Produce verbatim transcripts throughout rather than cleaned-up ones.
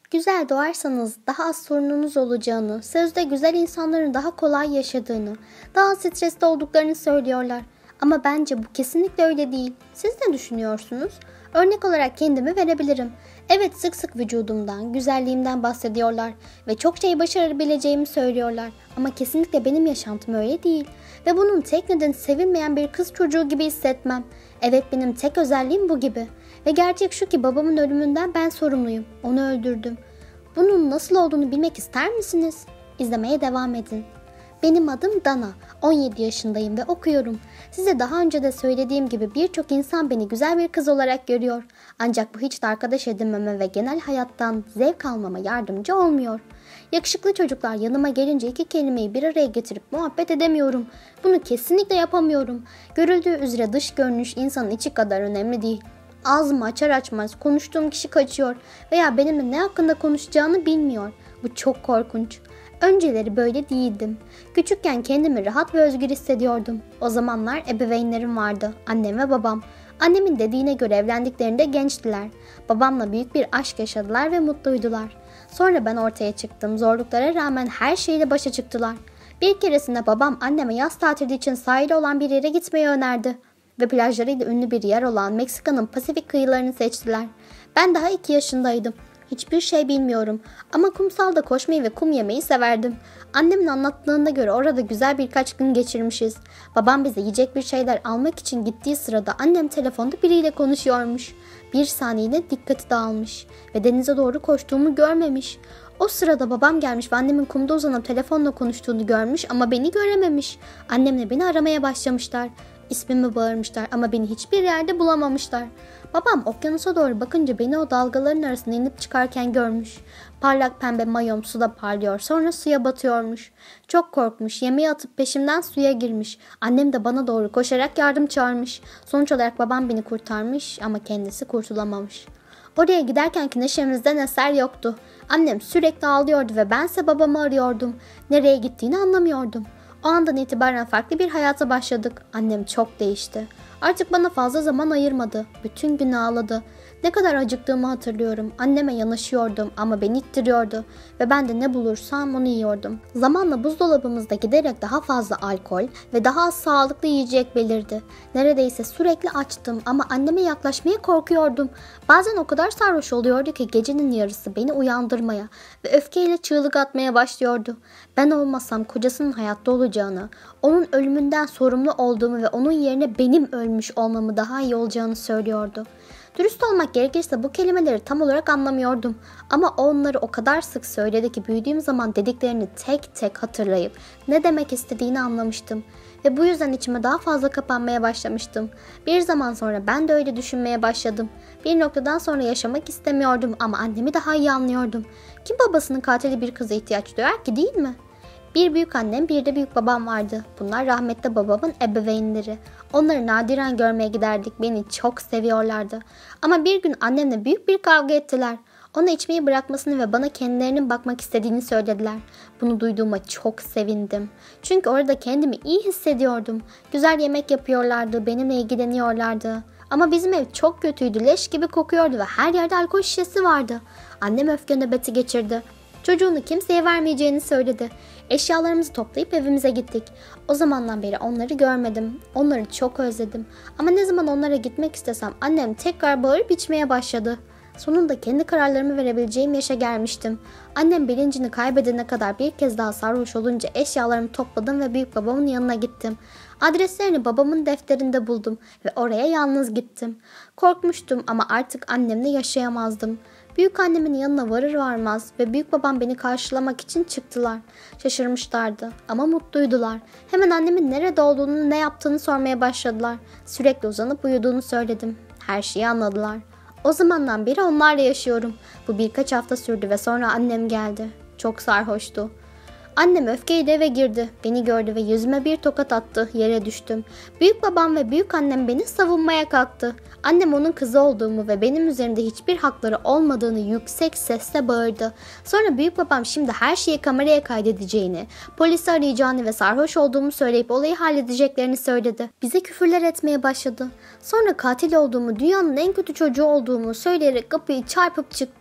Güzel doğarsanız daha az sorununuz olacağını, sözde güzel insanların daha kolay yaşadığını, daha stresli olduklarını söylüyorlar. Ama bence bu kesinlikle öyle değil. Siz ne düşünüyorsunuz? Örnek olarak kendimi verebilirim. Evet, sık sık vücudumdan, güzelliğimden bahsediyorlar ve çok şey başarabileceğimi söylüyorlar. Ama kesinlikle benim yaşantım öyle değil. Ve bunun tek nedeni sevilmeyen bir kız çocuğu gibi hissetmem. Evet, benim tek özelliğim bu gibi. Ve gerçek şu ki babamın ölümünden ben sorumluyum. Onu öldürdüm. Bunun nasıl olduğunu bilmek ister misiniz? İzlemeye devam edin. Benim adım Dana. on yedi yaşındayım ve okuyorum. Size daha önce de söylediğim gibi birçok insan beni güzel bir kız olarak görüyor. Ancak bu hiç de arkadaş edinmeme ve genel hayattan zevk almama yardımcı olmuyor. Yakışıklı çocuklar yanıma gelince iki kelimeyi bir araya getirip muhabbet edemiyorum. Bunu kesinlikle yapamıyorum. Görüldüğü üzere dış görünüş insanın içi kadar önemli değil. Ağzımı açar açmaz konuştuğum kişi kaçıyor veya benimle ne hakkında konuşacağını bilmiyor. Bu çok korkunç. Önceleri böyle değildim. Küçükken kendimi rahat ve özgür hissediyordum. O zamanlar ebeveynlerim vardı, annem ve babam. Annemin dediğine göre evlendiklerinde gençtiler. Babamla büyük bir aşk yaşadılar ve mutluydular. Sonra ben ortaya çıktım. Zorluklara rağmen her şeyle başa çıktılar. Bir keresinde babam anneme yaz tatili için sahili olan bir yere gitmeyi önerdi. Ve plajlarıyla ünlü bir yer olan Meksika'nın Pasifik kıyılarını seçtiler. Ben daha iki yaşındaydım. Hiçbir şey bilmiyorum ama kumsalda koşmayı ve kum yemeyi severdim. Annemin anlattığına göre orada güzel birkaç gün geçirmişiz. Babam bize yiyecek bir şeyler almak için gittiği sırada annem telefonda biriyle konuşuyormuş. Bir saniyede dikkati dağılmış ve denize doğru koştuğumu görmemiş. O sırada babam gelmiş ve annemin kumda uzanıp telefonla konuştuğunu görmüş ama beni görememiş. Annemle beni aramaya başlamışlar. İsmimi bağırmışlar ama beni hiçbir yerde bulamamışlar. Babam okyanusa doğru bakınca beni o dalgaların arasında inip çıkarken görmüş. Parlak pembe mayom suda parlıyor, sonra suya batıyormuş. Çok korkmuş, yemeği atıp peşimden suya girmiş. Annem de bana doğru koşarak yardım çağırmış. Sonuç olarak babam beni kurtarmış ama kendisi kurtulamamış. Oraya giderkenki neşemizden eser yoktu. Annem sürekli ağlıyordu ve bense babamı arıyordum. Nereye gittiğini anlamıyordum. O andan itibaren farklı bir hayata başladık. Annem çok değişti. Artık bana fazla zaman ayırmadı. Bütün gün ağladı. Ne kadar acıktığımı hatırlıyorum. Anneme yanaşıyordum ama beni ittiriyordu. Ve ben de ne bulursam onu yiyordum. Zamanla buzdolabımızda giderek daha fazla alkol ve daha az sağlıklı yiyecek belirdi. Neredeyse sürekli açtım ama anneme yaklaşmaya korkuyordum. Bazen o kadar sarhoş oluyordu ki gecenin yarısı beni uyandırmaya ve öfkeyle çığlık atmaya başlıyordu. Ben olmasam kocasının hayatta olacağını, onun ölümünden sorumlu olduğumu ve onun yerine benim ölmüş olmamı daha iyi olacağını söylüyordu. Dürüst olmak gerekirse bu kelimeleri tam olarak anlamıyordum. Ama onları o kadar sık söyledi ki büyüdüğüm zaman dediklerini tek tek hatırlayıp ne demek istediğini anlamıştım. Ve bu yüzden içime daha fazla kapanmaya başlamıştım. Bir zaman sonra ben de öyle düşünmeye başladım. Bir noktadan sonra yaşamak istemiyordum ama annemi daha iyi anlıyordum. Kim babasının katili bir kıza ihtiyaç duyar ki, değil mi? Bir büyük annem, bir de büyük babam vardı. Bunlar rahmetli babamın ebeveynleri. Onları nadiren görmeye giderdik. Beni çok seviyorlardı. Ama bir gün annemle büyük bir kavga ettiler. Ona içmeyi bırakmasını ve bana kendilerinin bakmak istediğini söylediler. Bunu duyduğuma çok sevindim. Çünkü orada kendimi iyi hissediyordum. Güzel yemek yapıyorlardı, benimle ilgileniyorlardı. Ama bizim ev çok kötüydü, leş gibi kokuyordu ve her yerde alkol şişesi vardı. Annem öfke nöbeti geçirdi. Çocuğunu kimseye vermeyeceğini söyledi. Eşyalarımızı toplayıp evimize gittik. O zamandan beri onları görmedim. Onları çok özledim. Ama ne zaman onlara gitmek istesem annem tekrar bağırıp içmeye başladı. Sonunda kendi kararlarımı verebileceğim yaşa gelmiştim. Annem bilincini kaybedene kadar bir kez daha sarhoş olunca eşyalarımı topladım ve büyük babamın yanına gittim. Adreslerini babamın defterinde buldum ve oraya yalnız gittim. Korkmuştum ama artık annemle yaşayamazdım. Büyük annemin yanına varır varmaz ve büyük babam beni karşılamak için çıktılar. Şaşırmışlardı ama mutluydular. Hemen annemin nerede olduğunu, ne yaptığını sormaya başladılar. Sürekli uzanıp uyuduğunu söyledim. Her şeyi anladılar. O zamandan beri onlarla yaşıyorum. Bu birkaç hafta sürdü ve sonra annem geldi. Çok sarhoştu. Annem öfkeyle eve girdi. Beni gördü ve yüzüme bir tokat attı. Yere düştüm. Büyük babam ve büyük annem beni savunmaya kalktı. Annem onun kızı olduğumu ve benim üzerimde hiçbir hakları olmadığını yüksek sesle bağırdı. Sonra büyük babam şimdi her şeyi kameraya kaydedeceğini, polisi arayacağını ve sarhoş olduğumu söyleyip olayı halledeceklerini söyledi. Bize küfürler etmeye başladı. Sonra katil olduğumu, dünyanın en kötü çocuğu olduğumu söyleyerek kapıyı çarpıp çıktı.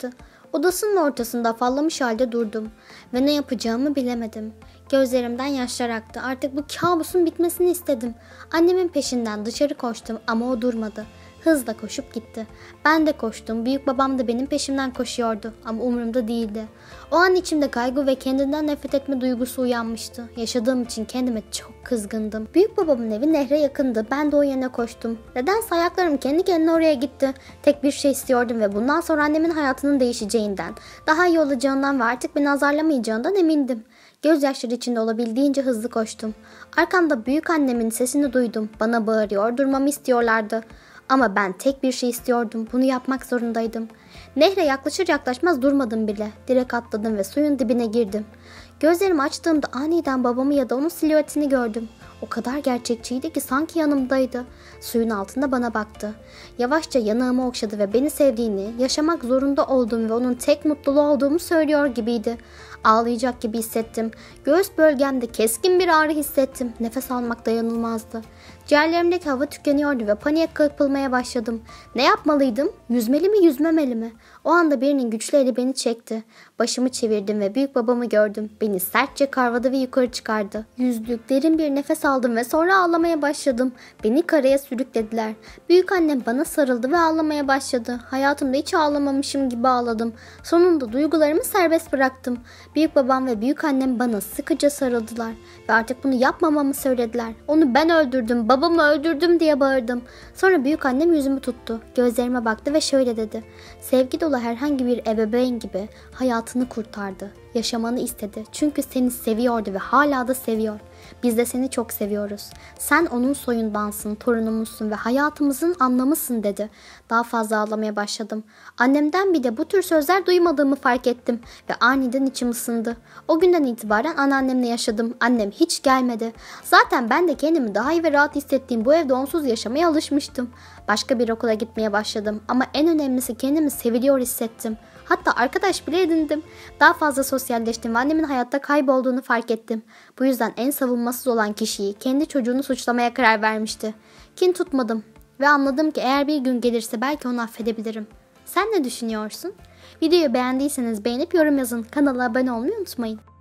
Odasının ortasında afallamış halde durdum ve ne yapacağımı bilemedim. Gözlerimden yaşlar aktı. Artık bu kabusun bitmesini istedim. Annemin peşinden dışarı koştum ama o durmadı. Hızla koşup gitti. Ben de koştum. Büyük babam da benim peşimden koşuyordu ama umurumda değildi. O an içimde kaygı ve kendinden nefret etme duygusu uyanmıştı. Yaşadığım için kendime çok kızgındım. Büyük babamın evi nehre yakındı. Ben de o yana koştum. Nedense ayaklarım kendi kendine oraya gitti. Tek bir şey istiyordum ve bundan sonra annemin hayatının değişeceğinden, daha iyi olacağından ve artık beni azarlamayacağından emindim. Gözyaşları içinde olabildiğince hızlı koştum. Arkamda büyük annemin sesini duydum. Bana bağırıyor, durmamı istiyorlardı. Ama ben tek bir şey istiyordum. Bunu yapmak zorundaydım. Nehre yaklaşır yaklaşmaz durmadım bile. Direkt atladım ve suyun dibine girdim. Gözlerimi açtığımda aniden babamı ya da onun silüetini gördüm. O kadar gerçekçiydi ki sanki yanımdaydı. Suyun altında bana baktı. Yavaşça yanağımı okşadı ve beni sevdiğini, yaşamak zorunda olduğumu ve onun tek mutluluğu olduğumu söylüyor gibiydi. Ağlayacak gibi hissettim. Göğüs bölgemde keskin bir ağrı hissettim. Nefes almak dayanılmazdı. Ciğerlerimdeki hava tükeniyordu ve paniğe kapılmaya başladım. Ne yapmalıydım? Yüzmeli mi, yüzmemeli mi? O anda birinin güçlü eli beni çekti. Başımı çevirdim ve büyük babamı gördüm. Beni sertçe karladı ve yukarı çıkardı. Yüzdük, derin bir nefes aldım ve sonra ağlamaya başladım. Beni karaya sürüklediler. Büyük annem bana sarıldı ve ağlamaya başladı. Hayatımda hiç ağlamamışım gibi ağladım. Sonunda duygularımı serbest bıraktım. Büyük babam ve büyük annem bana sıkıca sarıldılar ve artık bunu yapmamamı söylediler. Onu ben öldürdüm, babamı öldürdüm diye bağırdım. Sonra büyük annem yüzümü tuttu. Gözlerime baktı ve şöyle dedi. Sevgi dolu herhangi bir ebeveyn gibi hayatını kurtardı. Yaşamanı istedi. Çünkü seni seviyordu ve hala da seviyor. Biz de seni çok seviyoruz. Sen onun soyundansın, torunumuzsun ve hayatımızın anlamısın dedi. Daha fazla ağlamaya başladım. Annemden bir de bu tür sözler duymadığımı fark ettim ve aniden içim ısındı. O günden itibaren anneannemle yaşadım. Annem hiç gelmedi. Zaten ben de kendimi daha iyi ve rahat hissettiğim bu evde onsuz yaşamaya alışmıştım. Başka bir okula gitmeye başladım ama en önemlisi kendimi seviliyor hissettim. Hatta arkadaş bile edindim. Daha fazla sosyalleştim ve annemin hayatta kaybolduğunu fark ettim. Bu yüzden en savunmasız olan kişiyi kendi çocuğunu suçlamaya karar vermişti. Kin tutmadım ve anladım ki eğer bir gün gelirse belki onu affedebilirim. Sen ne düşünüyorsun? Videoyu beğendiyseniz beğenip yorum yazın. Kanala abone olmayı unutmayın.